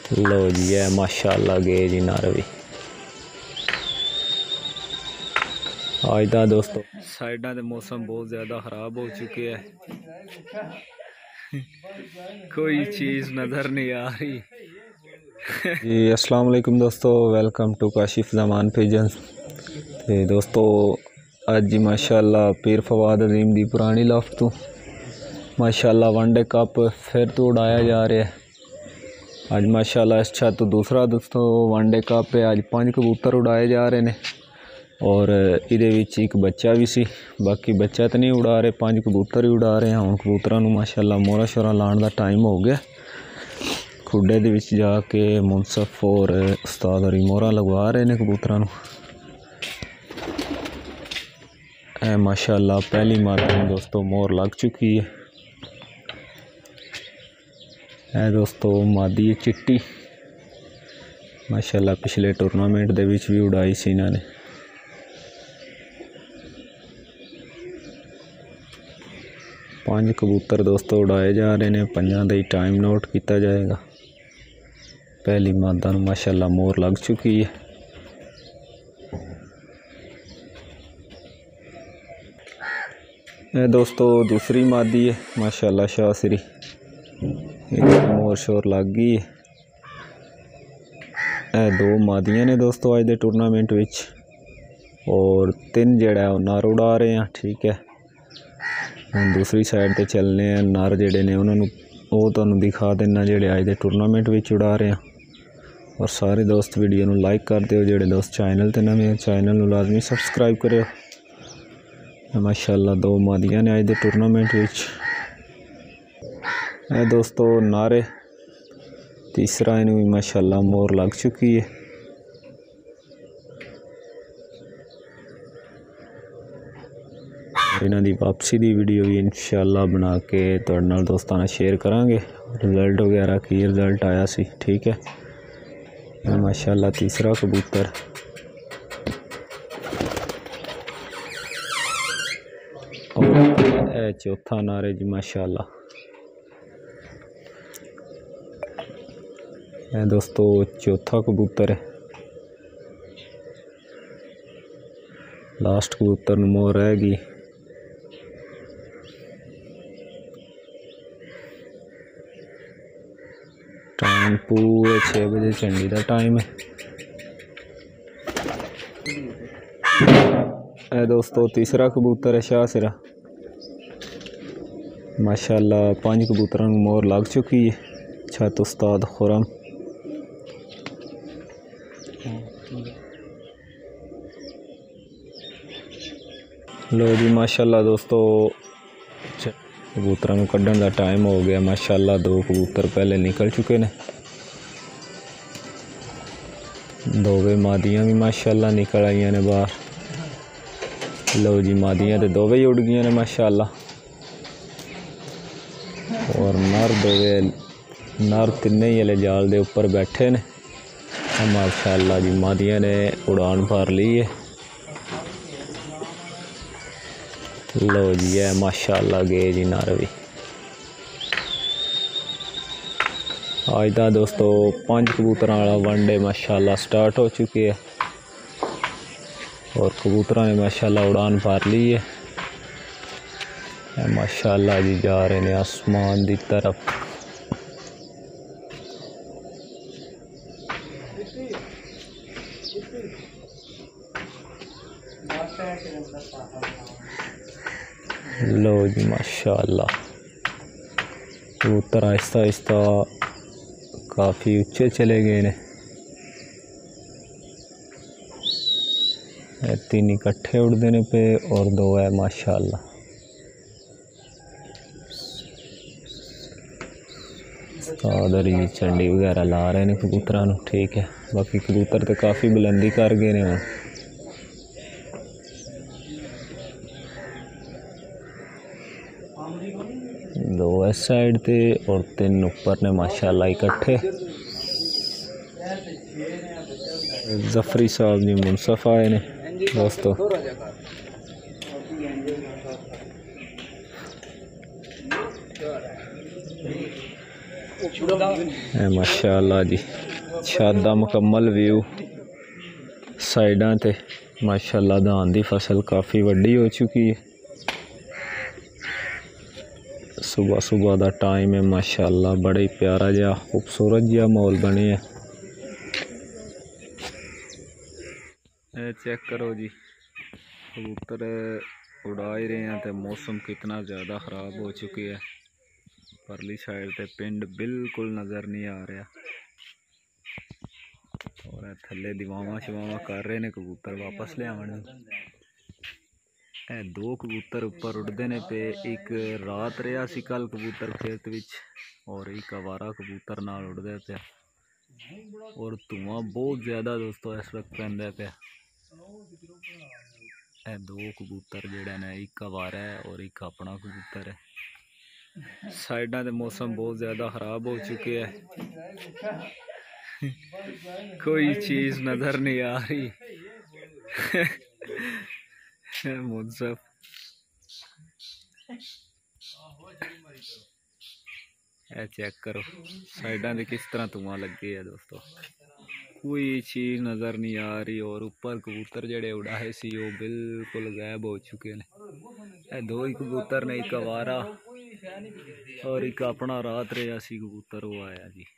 लो जी है माशाल्लाह गए जी नर भी। आज का दोस्तों साइडा के मौसम बहुत ज़्यादा ख़राब हो चुके हैं, कोई चीज़ नज़र नहीं आ रही। जी अस्सलाम वालेकुम दोस्तों, welcome to Kashif Zaman pigeons. ते दोस्तों अज जी माशाल्लाह पीर फवाद अजीम दी पुरानी लफ्ट तो माशाल्लाह वनडे कप फिर तो उड़ाया जा रहा है। अज माशाल्लाह इस छत तो दूसरा दोस्तों वनडे कप है। अज 5 कबूतर उड़ाए जा रहे हैं और ये एक बच्चा भी सी, बाकी बच्चा तो नहीं उड़ा रहे, 5 कबूतर ही उड़ा रहे हैं। हम कबूतरों को माशाल्लाह मोहरा शोरा लाने का टाइम हो गया। खुडे दे विच जाके मुनसफ और उस्ताद और मोहरा लगवा रहे हैं कबूतरों को। माशाल्लाह पहली माता में दोस्तों मोहर लग चुकी है। दोस्तों मादी चिट्टी माशाल्लाह पिछले टूरनामेंट दे विच भी उड़ाई सी इन्होंने। पांच कबूतर दोस्तों उड़ाए जा रहे हैं, 5 का ही टाइम नोट किया जाएगा। पहली मादा नूं माशाल्लाह मोहर लग चुकी है। दोस्तों दूसरी मादी है माशाल्लाह शाहसरी, मोहर शोर लग गई है। 2 मादियाँ ने दोस्तों अज दे टूरनामेंट विच और 3 जड़ा नर उड़ा रहे हैं। ठीक है, हम दूसरी साइड ते चलने हैं। नर जड़े ने उन्होंने वो तुहानूं दिखा देना जेडे अज दे टूरनामेंट विच उड़ा रहे हैं। और सारे दोस्त वीडियो नूं लाइक कर दिओ, जेडे दोस्त चैनल ते नवे चैनल नूं लाजमी सबसक्राइब करियो। माशाल्लाह 2 मादियाँ ने अज दे टूरनामेंट विच। दोस्तों नारे तीसरा इनू भी माशाल्लाह मोहर लग चुकी है। इन्हां दी वापसी की वीडियो भी इंशाल्लाह बना के तुहाडे नाल दोस्तां नाल शेयर करांगे। रिजल्ट वगैरह की रिजल्ट आया सी। ठीक है, माशाल्लाह तीसरा कबूतर। और चौथा नारे जी माशाल्लाह। दोस्तों चौथा कबूतर है, लास्ट कबूतर नूं मोहर रह गई। टाइम पूरे 6 बजे झंडी का टाइम है। दोस्तों तीसरा कबूतर है शाहसिरा माशाल्लाह। 5 कबूतरों को मोहर लग चुकी है। छत उस्ताद खुरम। लो जी माशाल्लाह दोस्तों कबूतरों को कढ़न का टाइम हो गया। माशाल्लाह 2 कबूतर पहले निकल चुके हैं। 2 मादियाँ भी माशाल्लाह निकल आई ने बाहर। लो जी मादियाँ तो 2 ही उड़ गई ने माशाल्लाह। और नर 2 नर 3 ही हले जाल दे ऊपर बैठे ने। माशाल्लाह जी मादियाँ ने उड़ान भर ली है। लो जी है माशाल्लाह गए जी नर भी। आज का दोस्तों 5 कबूतरों वाला वनडे माशाल्लाह स्टार्ट हो चुके है और कबूतरों ने माशाल्लाह उड़ान भर ली है। माशाल्लाह जी जा रहे हैं आसमान की तरफ। लो जी माशाल्लाह कबूतर आहिस्ता आहिस्ता काफ़ी ऊंचे चले गए ने। 3 इकट्ठे उड़ते ने पे और 2 है माशाल्लाह। उधर ही झंडी वगैरह ला रहे हैं कबूतरों को। ठीक है, बाकी कबूतर तो काफ़ी बुलंदी कर गए ने। हम 2 इस साइड ते और 3 ऊपर ने माशाल्लाह इकट्ठे। जफरी साहब जी मुनसफ आए ने दोस्तों। माशाअल्लाह जी छत दा मुकम्मल व्यू साइडां ते माशाअल्लाह धान दी फसल काफ़ी वड्डी हो चुकी है। सुबह सुबह दा टाइम है माशाअल्लाह बड़ा ही प्यारा जिहा खूबसूरत जिहा माहौल बने है। चेक करो जी कबूतर उड़ा ही रहे हैं तो मौसम कितना ज़्यादा ख़राब हो चुकी है। परली साइड ते पिंड बिल्कुल नज़र नहीं आ रहा और थले दीवावां शवावां कर रहे ने कबूतर वापस ले आने। दो कबूतर उपर उड़ते ने पे एक रात रहा सी कल कबूतर खेत विच और एक आवारा कबूतर नाल उड़दे पे और धुआं बहुत ज़्यादा दोस्तों इस वक्त पैंदा पे। दो कबूतर जेड़े ने एक आवारा है और एक अपना कबूतर है। साइडा दे मौसम बहुत ज़्यादा ख़राब हो चुके है। कोई चीज़ नज़र नहीं आ रही। मुनसफ चेक करो साइडा दे किस तरह धुआं लगे है दोस्तों, कोई चीज़ नज़र नहीं आ रही और ऊपर कबूतर जड़े उड़ाए सी वो बिल्कुल गायब हो चुके हैं। दो ही कबूतर ने एक आवारा और एक अपना रात रहा सी कबूतर वो आया जी।